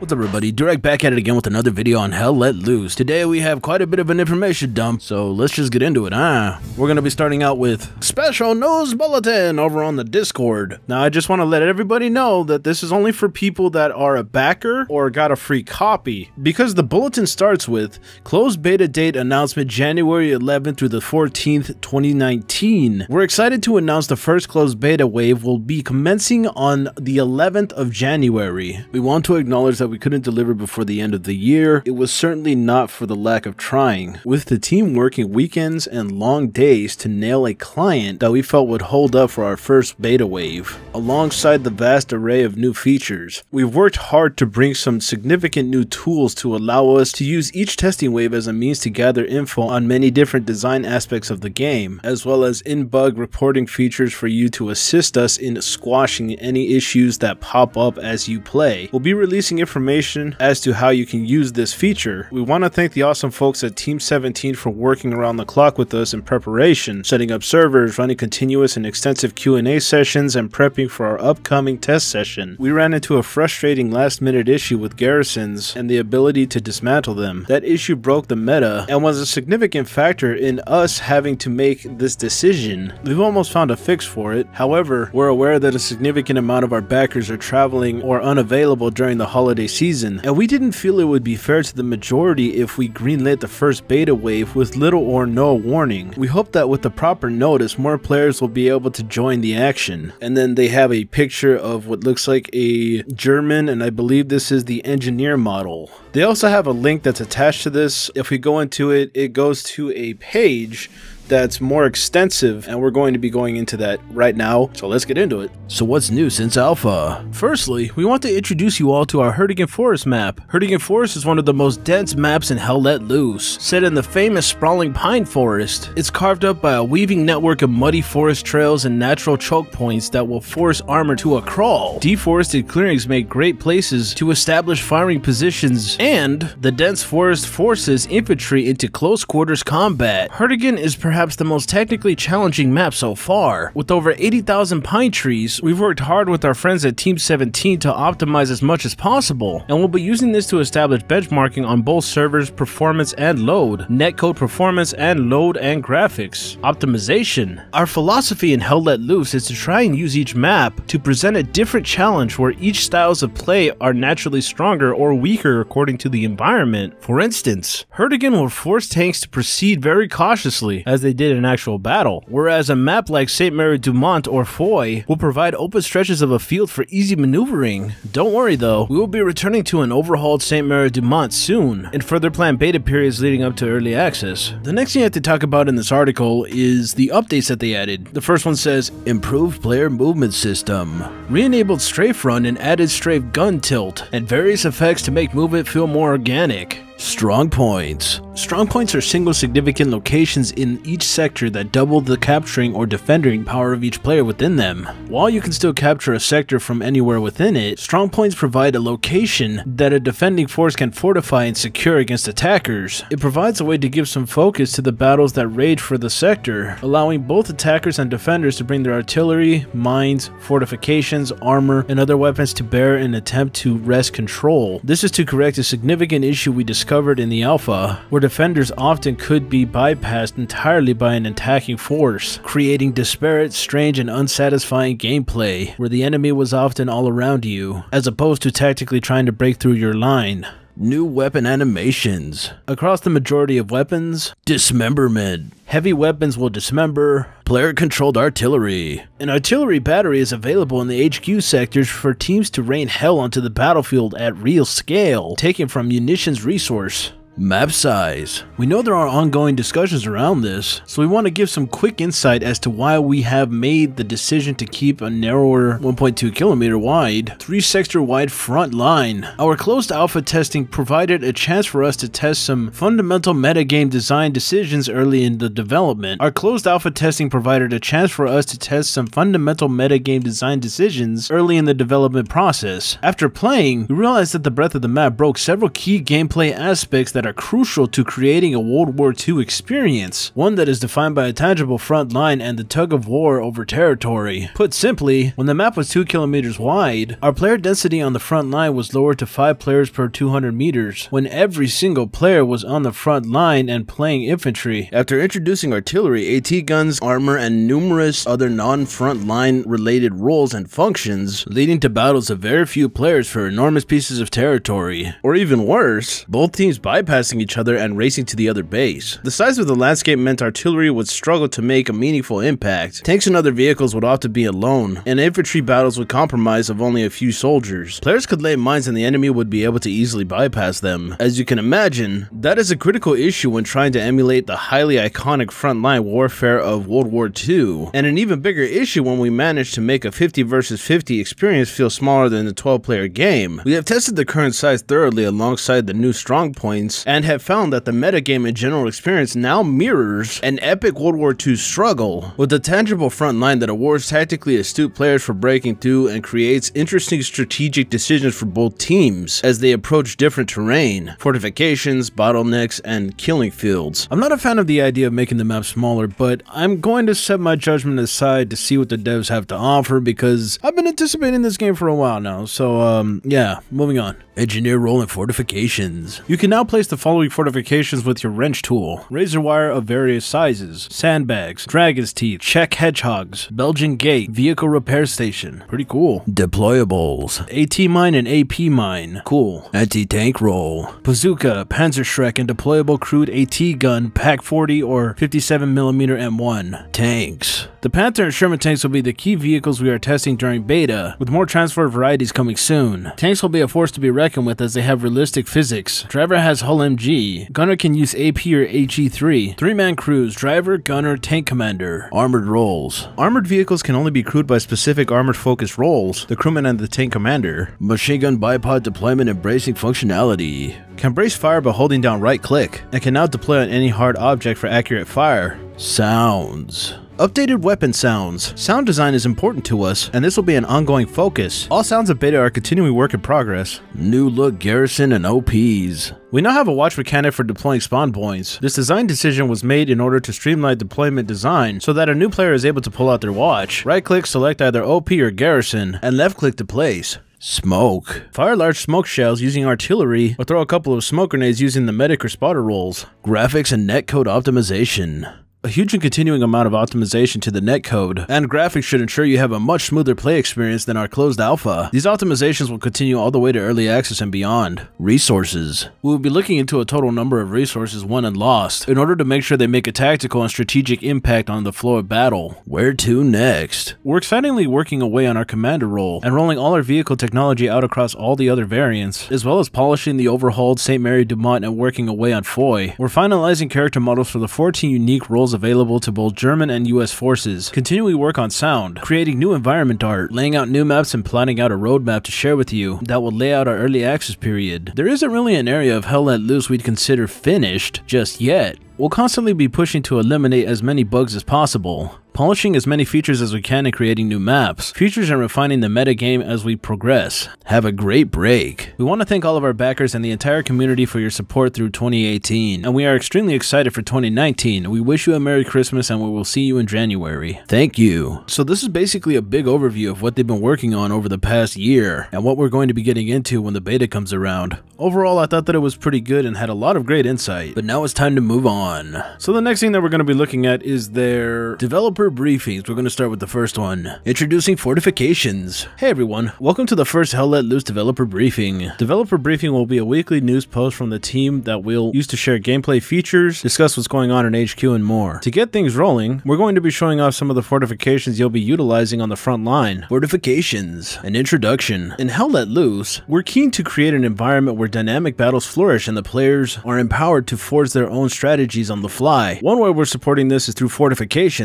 What's up everybody, Direct back at it again with another video on Hell Let Loose. Today we have quite a bit of an information dump, so let's just get into it, We're going to be starting out with Special News Bulletin over on the Discord. Now I just want to let everybody know that this is only for people that are a backer or got a free copy, because the bulletin starts with closed beta date announcement January 11th through the 14th, 2019. We're excited to announce the first closed beta wave will be commencing on the 11th of January. We want to acknowledge that we couldn't deliver before the end of the year. It was certainly not for the lack of trying, with the team working weekends and long days to nail a client that we felt would hold up for our first beta wave. Alongside the vast array of new features, we've worked hard to bring some significant new tools to allow us to use each testing wave as a means to gather info on many different design aspects of the game, as well as in-bug reporting features for you to assist us in squashing any issues that pop up as you play. We'll be releasing information as to how you can use this feature. We want to thank the awesome folks at Team 17 for working around the clock with us in preparation, setting up servers, running continuous and extensive Q&A sessions, and prepping for our upcoming test session. We ran into a frustrating last-minute issue with garrisons and the ability to dismantle them. That issue broke the meta and was a significant factor in us having to make this decision. We've almost found a fix for it. However, we're aware that a significant amount of our backers are traveling or unavailable during the holiday season, and we didn't feel it would be fair to the majority if we greenlit the first beta wave with little or no warning. We hope that with the proper notice, more players will be able to join the action. And then they have a picture of what looks like a German, and I believe this is the engineer model. They also have a link that's attached to this. If we go into it, it goes to a page that's more extensive, and we're going to be going into that right now, so let's get into it. So what's new since alpha? Firstly, we want to introduce you all to our Hurtigan Forest map. Hurtigan Forest is one of the most dense maps in Hell Let Loose, set in the famous sprawling pine forest. It's carved up by a weaving network of muddy forest trails and natural choke points that will force armor to a crawl. Deforested clearings make great places to establish firing positions, and the dense forest forces infantry into close quarters combat. Hurtigan is perhaps the most technically challenging map so far. With over 80,000 pine trees, we've worked hard with our friends at Team 17 to optimize as much as possible, and we'll be using this to establish benchmarking on both servers performance and load, netcode performance and load and graphics optimization. Our philosophy in Hell Let Loose is to try and use each map to present a different challenge where each styles of play are naturally stronger or weaker according to the environment. For instance, Hurtigan will force tanks to proceed very cautiously as they did in actual battle, whereas a map like St. Mary du Mont or Foy will provide open stretches of a field for easy maneuvering. Don't worry though, we will be returning to an overhauled St. Mary du Mont soon, and further planned beta periods leading up to early access. The next thing I have to talk about in this article is the updates that they added. The first one says, improved player movement system, re-enabled strafe run and added strafe gun tilt, and various effects to make movement feel more organic. Strong points. Strong points are single significant locations in each sector that double the capturing or defending power of each player within them. While you can still capture a sector from anywhere within it, strong points provide a location that a defending force can fortify and secure against attackers. It provides a way to give some focus to the battles that rage for the sector, allowing both attackers and defenders to bring their artillery, mines, fortifications, armor, and other weapons to bear in an attempt to wrest control. This is to correct a significant issue we discovered in the alpha, where defenders often could be bypassed entirely by an attacking force, creating disparate, strange, and unsatisfying gameplay, where the enemy was often all around you, as opposed to tactically trying to break through your line. New weapon animations. Across the majority of weapons, dismemberment. Heavy weapons will dismember. Player-controlled artillery. An artillery battery is available in the HQ sectors for teams to rain hell onto the battlefield at real scale, taken from munitions resource. Map size. We know there are ongoing discussions around this, so we want to give some quick insight as to why we have made the decision to keep a narrower 1.2 kilometer wide, 3 sector wide front line. Our closed alpha testing provided a chance for us to test some fundamental metagame design decisions early in the development. Our closed alpha testing provided a chance for us to test some fundamental metagame design decisions early in the development process. After playing, we realized that the breadth of the map broke several key gameplay aspects that that are crucial to creating a World War II experience, one that is defined by a tangible front line and the tug of war over territory. Put simply, when the map was 2 kilometers wide, our player density on the front line was lowered to 5 players per 200 meters, when every single player was on the front line and playing infantry. After introducing artillery, AT guns, armor, and numerous other non-front line related roles and functions, leading to battles of very few players for enormous pieces of territory. Or even worse, both teams bypassing each other and racing to the other base. The size of the landscape meant artillery would struggle to make a meaningful impact, tanks and other vehicles would often be alone, and infantry battles would compromise of only a few soldiers. Players could lay mines and the enemy would be able to easily bypass them. As you can imagine, that is a critical issue when trying to emulate the highly iconic frontline warfare of World War II, and an even bigger issue when we managed to make a 50 versus 50 experience feel smaller than the 12-player game. We have tested the current size thoroughly alongside the new strong points, and have found that the metagame and general experience now mirrors an epic World War II struggle, with a tangible front line that awards tactically astute players for breaking through and creates interesting strategic decisions for both teams as they approach different terrain, fortifications, bottlenecks, and killing fields. I'm not a fan of the idea of making the map smaller, but I'm going to set my judgment aside to see what the devs have to offer because I've been anticipating this game for a while now, so yeah, moving on. Engineer role and fortifications. You can now place the following fortifications with your wrench tool: razor wire of various sizes, sandbags, dragon's teeth, Czech hedgehogs, Belgian gate, vehicle repair station. Pretty cool. Deployables: AT mine and AP mine. Cool. Anti-tank roll: bazooka, Panzerschreck, and deployable crude AT gun, Pak 40 or 57mm M1. Tanks. The Panther and Sherman tanks will be the key vehicles we are testing during beta, with more transfer varieties coming soon. Tanks will be a force to be reckoned with as they have realistic physics. Driver has hull MG. Gunner can use AP or HE3. 3-man crews: driver, gunner, tank commander. Armored roles. Armored vehicles can only be crewed by specific armored focused roles, the crewman and the tank commander. Machine gun bipod deployment and bracing functionality. Can brace fire by holding down right click, and can now deploy on any hard object for accurate fire. Sounds. Updated weapon sounds. Sound design is important to us, and this will be an ongoing focus. All sounds of beta are continuing work in progress. New look garrison and OPs. We now have a watch mechanic for deploying spawn points. This design decision was made in order to streamline deployment design so that a new player is able to pull out their watch. Right click, select either OP or garrison, and left click to place. Smoke. Fire large smoke shells using artillery, or throw a couple of smoke grenades using the medic or spotter roles. Graphics and netcode optimization. A huge and continuing amount of optimization to the netcode and graphics should ensure you have a much smoother play experience than our closed alpha. These optimizations will continue all the way to early access and beyond. Resources. We will be looking into a total number of resources won and lost in order to make sure they make a tactical and strategic impact on the flow of battle. Where to next? We're excitingly working away on our commander role and rolling all our vehicle technology out across all the other variants, as well as polishing the overhauled St. Mary Dumont and working away on Foy. We're finalizing character models for the 14 unique roles available to both German and US forces, continuing work on sound, creating new environment art, laying out new maps, and plotting out a roadmap to share with you that will lay out our early access period. There isn't really an area of Hell Let Loose we'd consider finished just yet. We'll constantly be pushing to eliminate as many bugs as possible, polishing as many features as we can and creating new maps, features and refining the metagame as we progress. Have a great break. We want to thank all of our backers and the entire community for your support through 2018, and we are extremely excited for 2019. We wish you a Merry Christmas and we will see you in January. Thank you. So this is basically a big overview of what they've been working on over the past year, and what we're going to be getting into when the beta comes around. Overall, I thought that it was pretty good and had a lot of great insight, but now it's time to move on. So the next thing that we're going to be looking at is their developer briefings. We're going to start with the first one. Introducing fortifications. Hey everyone, welcome to the first Hell Let Loose developer briefing. Developer briefing will be a weekly news post from the team that we'll use to share gameplay features, discuss what's going on in HQ, and more. To get things rolling, we're going to be showing off some of the fortifications you'll be utilizing on the front line. Fortifications. An introduction. In Hell Let Loose, we're keen to create an environment where dynamic battles flourish and the players are empowered to forge their own strategies on the fly. One way we're supporting this is through fortifications, allowing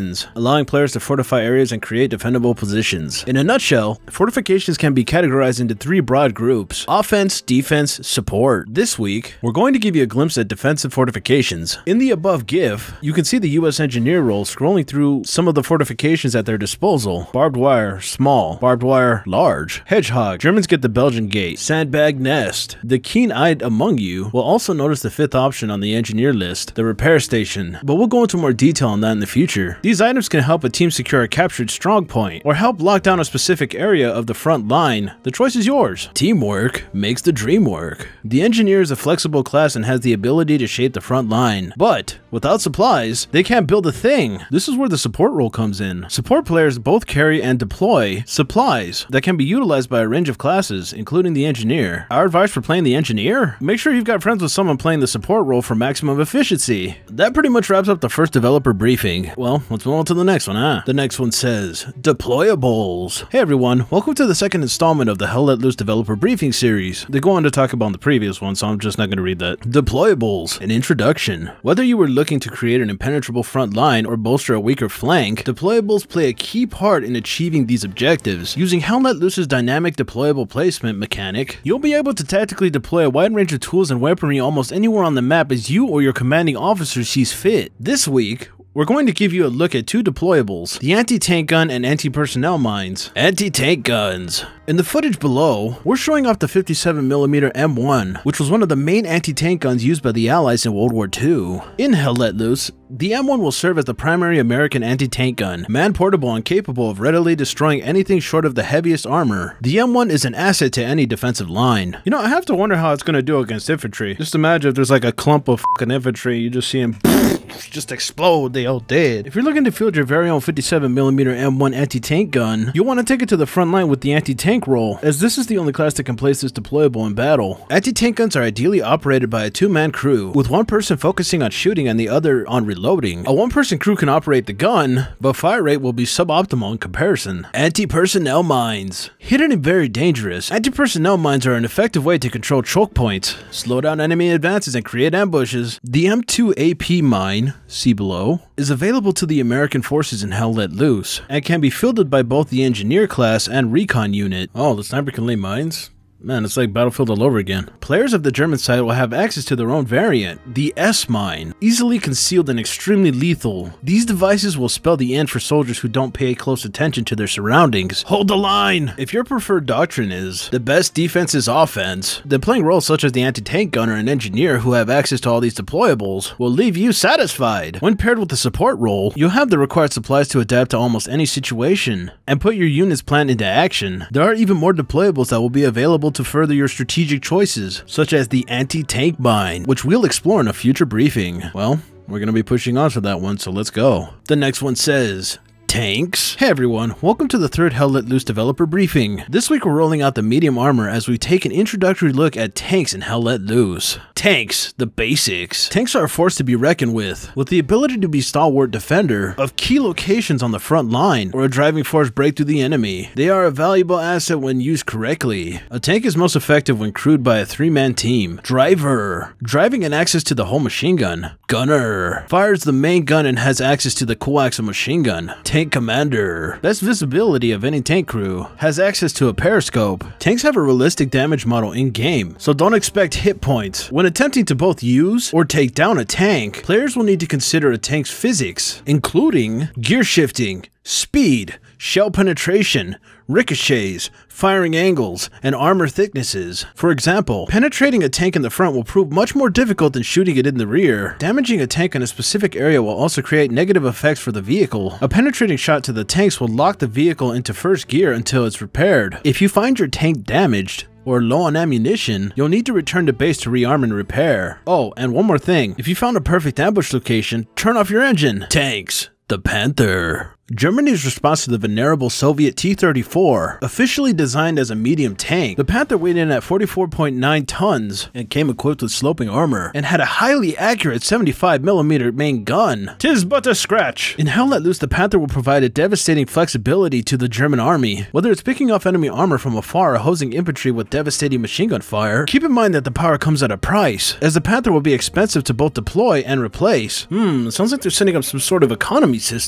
allowing players to fortify areas and create defendable positions. In a nutshell, fortifications can be categorized into 3 broad groups: offense, defense, support. This week, we're going to give you a glimpse at defensive fortifications. In the above GIF, you can see the US engineer role scrolling through some of the fortifications at their disposal. Barbed wire, small. Barbed wire, large. Hedgehog, Germans get the Belgian gate. Sandbag nest. The keen-eyed among you will also notice the 5th option on the engineer list, the repair station, but we'll go into more detail on that in the future. These items can help a team secure a captured strong point, or help lock down a specific area of the front line. The choice is yours. Teamwork makes the dream work. The engineer is a flexible class and has the ability to shape the front line, but without supplies, they can't build a thing. This is where the support role comes in. Support players both carry and deploy supplies that can be utilized by a range of classes, including the engineer. Our advice for playing the engineer? Make sure you've got friends with someone playing the support role for maximum efficiency. That pretty much wraps up the first developer briefing. Well, let's move on to the next one, huh? The next one says, deployables. Hey everyone, welcome to the second installment of the Hell Let Loose developer briefing series. They go on to talk about the previous one, so I'm just not going to read that. Deployables, an introduction. Whether you were looking to create an impenetrable front line or bolster a weaker flank, deployables play a key part in achieving these objectives. Using Hell Let Loose's dynamic deployable placement mechanic, you'll be able to tactically deploy a wide range of tools and weaponry almost anywhere on the map as you or your commanding officer sees fit. This week, we're going to give you a look at 2 deployables, the anti-tank gun and anti-personnel mines. Anti-tank guns. In the footage below, we're showing off the 57mm M1, which was one of the main anti-tank guns used by the Allies in World War II. In Hell Let Loose, the M1 will serve as the primary American anti-tank gun, man-portable and capable of readily destroying anything short of the heaviest armor. The M1 is an asset to any defensive line. You know, I have to wonder how it's going to do against infantry. Just imagine if there's like a clump of fucking infantry, you just see them just explode, they all dead. If you're looking to field your very own 57mm M1 anti-tank gun, you'll want to take it to the front line with the anti-tank role, as this is the only class that can place this deployable in battle. Anti-tank guns are ideally operated by a 2-man crew, with one person focusing on shooting and the other on reloading. A 1-person crew can operate the gun, but fire rate will be suboptimal in comparison. Anti-personnel mines. Hidden and very dangerous, anti-personnel mines are an effective way to control choke points, slow down enemy advances, and create ambushes. The M2AP mine, see below, is available to the American forces in Hell Let Loose, and can be fielded by both the engineer class and recon unit. Oh, the sniper can lay mines? Man, it's like Battlefield all over again. Players of the German side will have access to their own variant, the S-Mine. Easily concealed and extremely lethal, these devices will spell the end for soldiers who don't pay close attention to their surroundings. Hold the line! If your preferred doctrine is, the best defense is offense, then playing roles such as the anti-tank gunner and engineer who have access to all these deployables will leave you satisfied. When paired with the support role, you'll have the required supplies to adapt to almost any situation, and put your unit's plan into action. There are even more deployables that will be available to further your strategic choices, such as the anti-tank mine, which we'll explore in a future briefing. Well, we're going to be pushing on to that one, so let's go. The next one says, tanks. Hey everyone, welcome to the third Hell Let Loose developer briefing. This week we're rolling out the medium armor as we take an introductory look at tanks in Hell Let Loose. Tanks, the basics. Tanks are a force to be reckoned with the ability to be stalwart defender of key locations on the front line or a driving force break through the enemy. They are a valuable asset when used correctly. A tank is most effective when crewed by a 3-man team. Driver, driving and access to the whole machine gun. Gunner, fires the main gun and has access to the coaxial machine gun. Tank commander, best visibility of any tank crew, has access to a periscope. Tanks have a realistic damage model in-game, so don't expect hit points. When attempting to both use or take down a tank, players will need to consider a tank's physics, including gear shifting, speed, shell penetration, ricochets, firing angles, and armor thicknesses. For example, penetrating a tank in the front will prove much more difficult than shooting it in the rear. Damaging a tank in a specific area will also create negative effects for the vehicle. A penetrating shot to the tanks will lock the vehicle into first gear until it's repaired. If you find your tank damaged or low on ammunition, you'll need to return to base to rearm and repair. Oh, and one more thing, if you found a perfect ambush location, turn off your engine. Tanks, the Panther. Germany's response to the venerable Soviet T-34, officially designed as a medium tank, the Panther weighed in at 44.9 tons and came equipped with sloping armor and had a highly accurate 75mm main gun. 'Tis but a scratch. In Hell Let Loose, the Panther will provide a devastating flexibility to the German army. Whether it's picking off enemy armor from afar or hosing infantry with devastating machine gun fire, keep in mind that the power comes at a price, as the Panther will be expensive to both deploy and replace. Sounds like they're setting up some sort of economy system.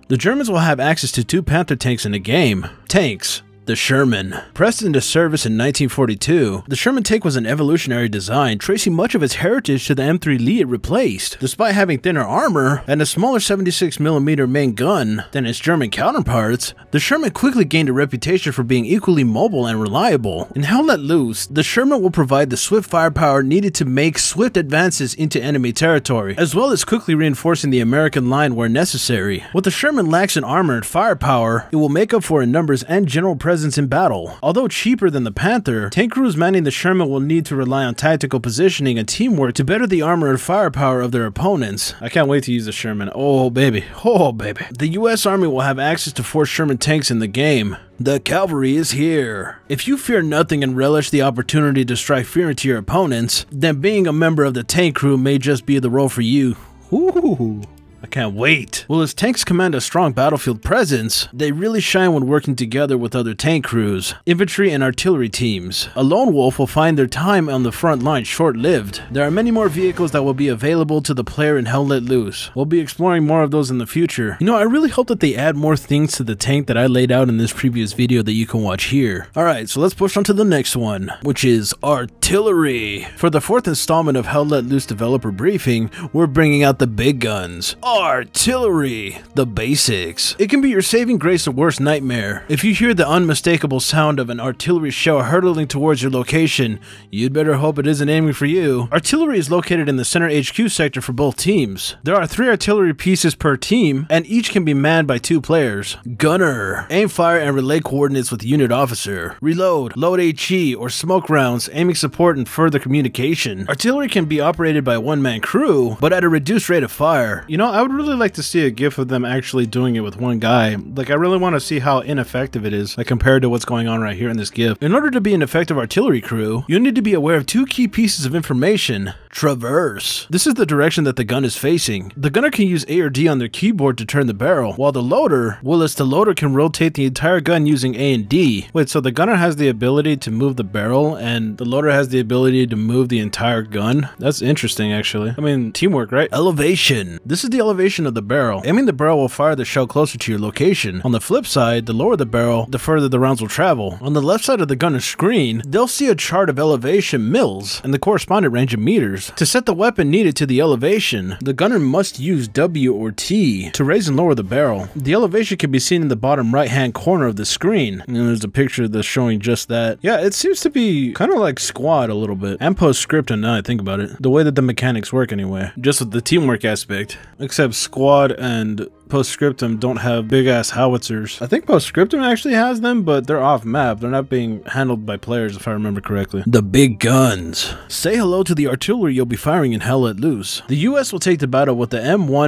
The Germans will have access to 2 Panther tanks in the game. Tanks. The Sherman. Pressed into service in 1942, the Sherman tank was an evolutionary design, tracing much of its heritage to the M3 Lee it replaced. Despite having thinner armor and a smaller 76mm main gun than its German counterparts, the Sherman quickly gained a reputation for being equally mobile and reliable. In Hell Let Loose, the Sherman will provide the swift firepower needed to make swift advances into enemy territory, as well as quickly reinforcing the American line where necessary. What the Sherman lacks in armor and firepower, it will make up for in numbers and general presence in battle. Although cheaper than the Panther, tank crews manning the Sherman will need to rely on tactical positioning and teamwork to better the armor and firepower of their opponents. I can't wait to use the Sherman. Oh baby, oh baby. The US Army will have access to 4 Sherman tanks in the game. The cavalry is here. If you fear nothing and relish the opportunity to strike fear into your opponents, then being a member of the tank crew may just be the role for you. Ooh. I can't wait. While his tanks command a strong battlefield presence, they really shine when working together with other tank crews, infantry, and artillery teams. A lone wolf will find their time on the front line short-lived. There are many more vehicles that will be available to the player in Hell Let Loose. We'll be exploring more of those in the future. You know, I really hope that they add more things to the tank that I laid out in this previous video that you can watch here. Alright, so let's push on to the next one, which is artillery. For the 4th installment of Hell Let Loose developer briefing, we're bringing out the big guns. Artillery, the basics. It can be your saving grace or worst nightmare. If you hear the unmistakable sound of an artillery shell hurtling towards your location, you'd better hope it isn't aiming for you. Artillery is located in the center HQ sector for both teams. There are 3 artillery pieces per team, and each can be manned by 2 players. Gunner. Aim, fire, and relay coordinates with unit officer. Reload, load HE or smoke rounds, aiming support and further communication. Artillery can be operated by a 1-man crew, but at a reduced rate of fire. You know, I would really like to see a gif of them actually doing it with one guy. Like, I really want to see how ineffective it is, like compared to what's going on right here in this gif. In order to be an effective artillery crew, you need to be aware of 2 key pieces of information. Traverse. This is the direction that the gun is facing. The gunner can use A or D on their keyboard to turn the barrel, while the loader, the loader can rotate the entire gun using A and D. Wait, so the gunner has the ability to move the barrel, and the loader has the ability to move the entire gun? That's interesting, actually. I mean, teamwork, right? Elevation. This is the elevation of the barrel. Aiming the barrel will fire the shell closer to your location. On the flip side, the lower the barrel, the further the rounds will travel. On the left side of the gunner's screen, they'll see a chart of elevation mils and the corresponding range of meters. To set the weapon needed to the elevation, the gunner must use W or T to raise and lower the barrel. The elevation can be seen in the bottom right hand corner of the screen, and there's a picture that's showing just that. Yeah, it seems to be kind of like Squad a little bit, and Postscriptum now I think about it. The way that the mechanics work anyway, just with the teamwork aspect. Except Squad and Postscriptum don't have big ass howitzers. I think Postscriptum actually has them, but they're off map. They're not being handled by players if I remember correctly. The big guns. Say hello to the artillery you'll be firing in Hell Let Loose. The US will take to battle with the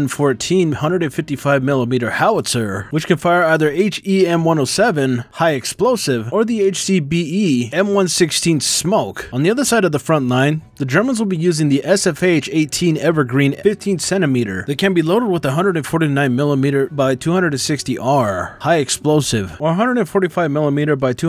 M114 155mm howitzer, which can fire either HE M107 high explosive or the HCBE M116 smoke. On the other side of the front line, the Germans will be using the SFH 18 Evergreen 15cm. They can be loaded with 149mm by 260R high explosive or 145mm by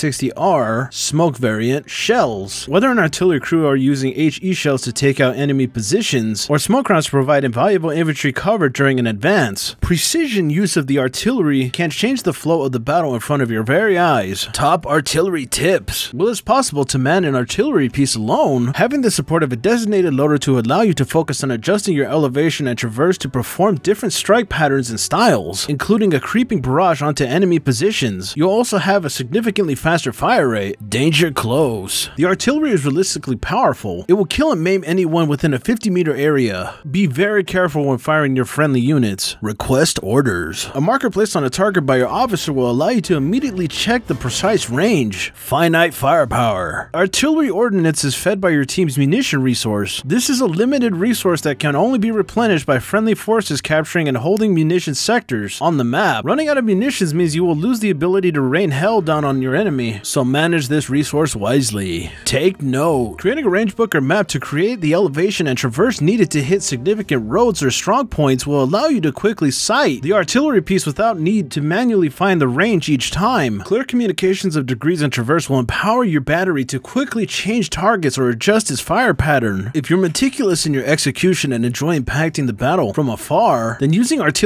260R smoke variant shells. Whether an artillery crew are using HE shells to take out enemy positions or smoke rounds to provide invaluable infantry cover during an advance, precision use of the artillery can change the flow of the battle in front of your very eyes. Top artillery tips. While it's possible to man an artillery piece alone, having the support of a designated loader to allow you to focus on adjusting your elevation and traverse to perform different strike patterns and styles, including a creeping barrage onto enemy positions. You'll also have a significantly faster fire rate. Danger close. The artillery is realistically powerful. It will kill and maim anyone within a 50-meter area. Be very careful when firing your friendly units. Request orders. A marker placed on a target by your officer will allow you to immediately check the precise range. Finite firepower. Artillery ordnance is fed by your team's munition resource. This is a limited resource that can only be replenished by friendly forces capturing and holding munition sectors on the map. Running out of munitions means you will lose the ability to rain hell down on your enemy, so manage this resource wisely. Take note. Creating a range book or map to create the elevation and traverse needed to hit significant roads or strong points will allow you to quickly sight the artillery piece without need to manually find the range each time. Clear communications of degrees and traverse will empower your battery to quickly change targets or adjust its fire pattern. If you're meticulous in your execution and enjoy impacting the battle from afar, then using artillery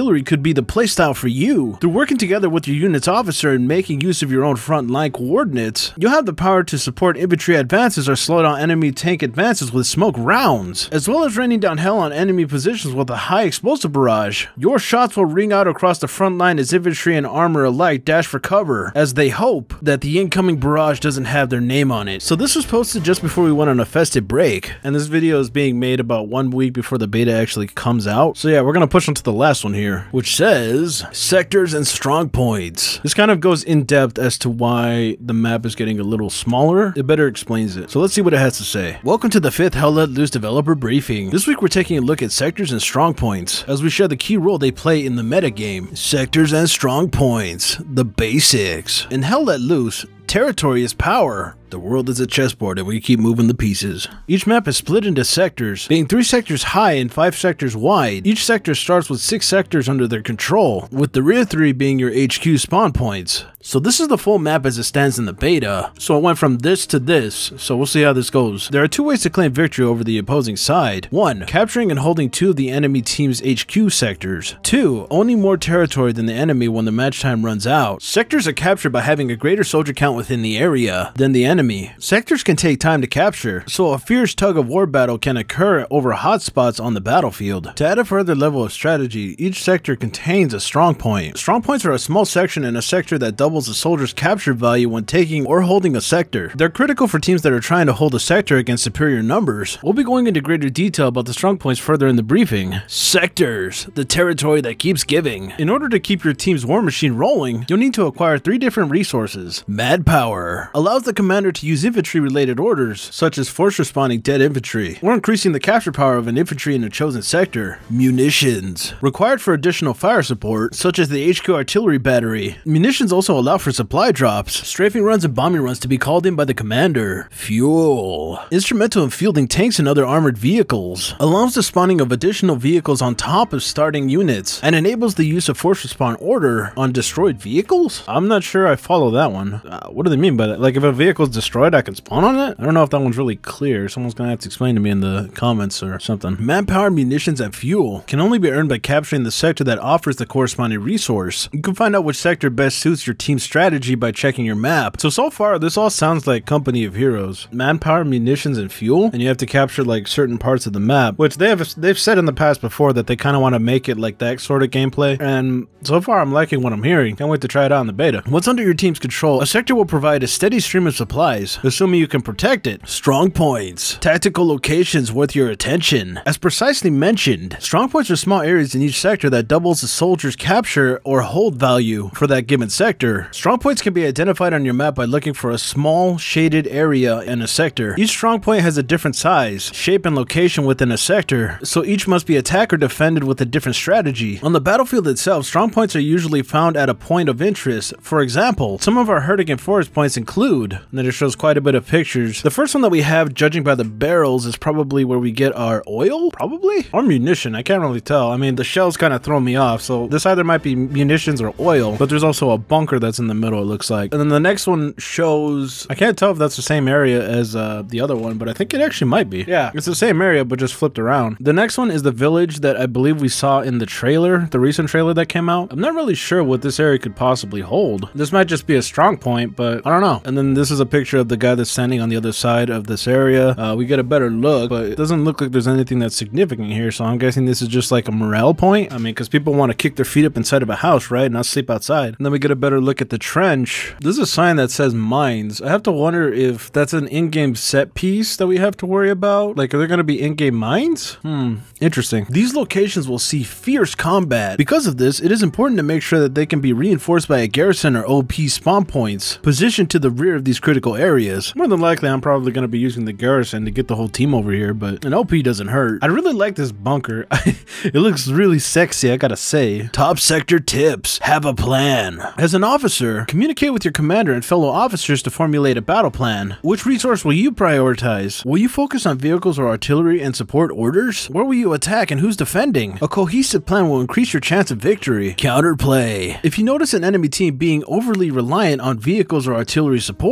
artillery could be the playstyle for you. Through working together with your unit's officer and making use of your own front line coordinates, you'll have the power to support infantry advances or slow down enemy tank advances with smoke rounds, as well as raining down hell on enemy positions with a high explosive barrage. Your shots will ring out across the front line as infantry and armor alike dash for cover, as they hope that the incoming barrage doesn't have their name on it. So this was posted just before we went on a festive break, and this video is being made about 1 week before the beta actually comes out. So yeah, we're gonna push on to the last one here, which says sectors and strong points. This kind of goes in depth as to why the map is getting a little smaller. It better explains it. So let's see what it has to say. Welcome to the 5th Hell Let Loose developer briefing. This week we're taking a look at sectors and strong points, as we share the key role they play in the metagame. Sectors and strong points, the basics. In Hell Let Loose, territory is power. The world is a chessboard and we keep moving the pieces. Each map is split into sectors, being 3 sectors high and 5 sectors wide. Each sector starts with 6 sectors under their control, with the rear 3 being your HQ spawn points. So this is the full map as it stands in the beta. So it went from this to this, so we'll see how this goes. There are 2 ways to claim victory over the opposing side. 1. Capturing and holding 2 of the enemy team's HQ sectors. 2. Owning more territory than the enemy when the match time runs out. Sectors are captured by having a greater soldier count within the area than the enemy. Sectors can take time to capture, so a fierce tug-of-war battle can occur over hotspots on the battlefield. To add a further level of strategy, each sector contains a strong point. Strong points are a small section in a sector that doubles a soldier's capture value when taking or holding a sector. They're critical for teams that are trying to hold a sector against superior numbers. We'll be going into greater detail about the strong points further in the briefing. Sectors, the territory that keeps giving. In order to keep your team's war machine rolling, you'll need to acquire 3 different resources. Mad Power allows the commander to use infantry-related orders, such as force respawning dead infantry, or increasing the capture power of an infantry in a chosen sector. Munitions, required for additional fire support, such as the HQ artillery battery. Munitions also allow for supply drops, strafing runs and bombing runs to be called in by the commander. Fuel, instrumental in fielding tanks and other armored vehicles, allows the spawning of additional vehicles on top of starting units, and enables the use of force respawn order on destroyed vehicles? I'm not sure I follow that one. What do they mean by that? Like, if a vehicle is destroyed, I can spawn on it? I don't know if that one's really clear. Someone's gonna have to explain to me in the comments or something. Manpower, munitions, and fuel can only be earned by capturing the sector that offers the corresponding resource. You can find out which sector best suits your team's strategy by checking your map. So far, this all sounds like Company of Heroes. Manpower, munitions, and fuel, and you have to capture like certain parts of the map, which they've said in the past before that they kind of want to make it like that sort of gameplay, and so far I'm liking what I'm hearing. Can't wait to try it out in the beta. What's under your team's control? A sector will provide a steady stream of supplies, assuming you can protect it. Strong points, tactical locations worth your attention. As precisely mentioned, strong points are small areas in each sector that doubles the soldier's capture or hold value for that given sector. Strong points can be identified on your map by looking for a small shaded area in a sector. Each strong point has a different size, shape, and location within a sector, so each must be attacked or defended with a different strategy. On the battlefield itself, strong points are usually found at a point of interest. For example, some of our Hurricane Forest points include, and then it shows quite a bit of pictures. The first one that we have, judging by the barrels, is probably where we get our oil? Probably? Or munition, I can't really tell. I mean, the shells kind of throw me off, so this either might be munitions or oil, but there's also a bunker that's in the middle, it looks like. And then the next one shows, I can't tell if that's the same area as the other one, but I think it actually might be. Yeah, it's the same area, but just flipped around. The next one is the village that I believe we saw in the trailer, the recent trailer that came out. I'm not really sure what this area could possibly hold. This might just be a strong point, but I don't know. And then this is a picture of the guy that's standing on the other side of this area. We get a better look, but it doesn't look like there's anything that's significant here, so I'm guessing this is just like a morale point. I mean, because people want to kick their feet up inside of a house, right? Not sleep outside. And then we get a better look at the trench. This is a sign that says mines. I have to wonder if that's an in-game set piece that we have to worry about. Like, are there going to be in-game mines? Interesting. These locations will see fierce combat. Because of this, it is important to make sure that they can be reinforced by a garrison or OP spawn points positioned to the rear of these critical areas. More than likely, I'm probably going to be using the garrison to get the whole team over here, but an OP doesn't hurt. I really like this bunker. It looks really sexy, I gotta say. Top sector tips. Have a plan. As an officer, communicate with your commander and fellow officers to formulate a battle plan. Which resource will you prioritize? Will you focus on vehicles or artillery and support orders? Where will you attack and who's defending? A cohesive plan will increase your chance of victory. Counterplay. If you notice an enemy team being overly reliant on vehicles or artillery support, it's worth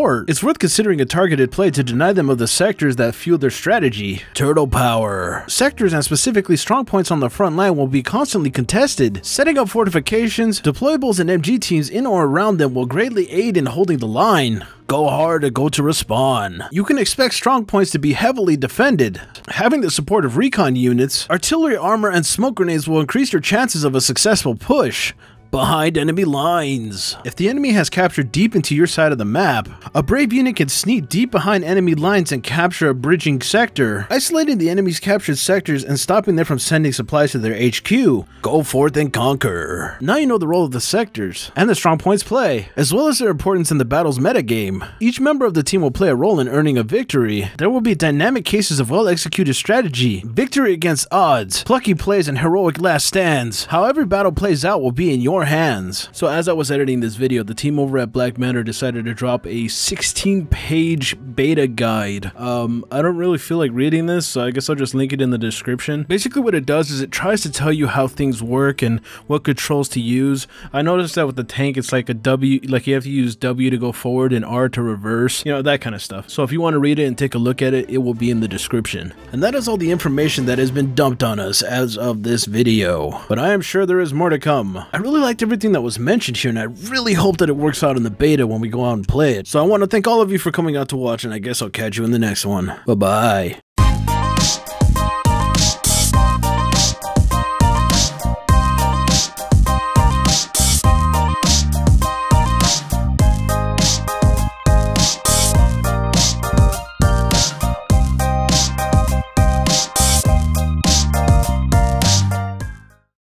worth considering a targeted play to deny them of the sectors that fuel their strategy. Turtle power. Sectors and specifically strong points on the front line will be constantly contested. Setting up fortifications, deployables and MG teams in or around them will greatly aid in holding the line. Go hard or go to respawn. You can expect strong points to be heavily defended. Having the support of recon units, artillery armor and smoke grenades will increase your chances of a successful push. Behind enemy lines. If the enemy has captured deep into your side of the map, a brave unit can sneak deep behind enemy lines and capture a bridging sector, isolating the enemy's captured sectors and stopping them from sending supplies to their HQ. Go forth and conquer. Now you know the role of the sectors, and the strong points play, as well as their importance in the battle's metagame. Each member of the team will play a role in earning a victory. There will be dynamic cases of well-executed strategy, victory against odds, plucky plays, and heroic last stands. How every battle plays out will be in your hands. So as I was editing this video, the team over at Black Manor decided to drop a 16-page beta guide. I don't really feel like reading this, so I guess I'll just link it in the description. Basically what it does is it tries to tell you how things work and what controls to use. I noticed that with the tank, it's like a W, like you have to use W to go forward and R to reverse, you know, that kind of stuff. So if you want to read it and take a look at it, it will be in the description. And that is all the information that has been dumped on us as of this video. But I am sure there is more to come. I really liked everything that was mentioned here, and I really hope that it works out in the beta when we go out and play it. So I want to thank all of you for coming out to watch, and I guess I'll catch you in the next one. Bye-bye.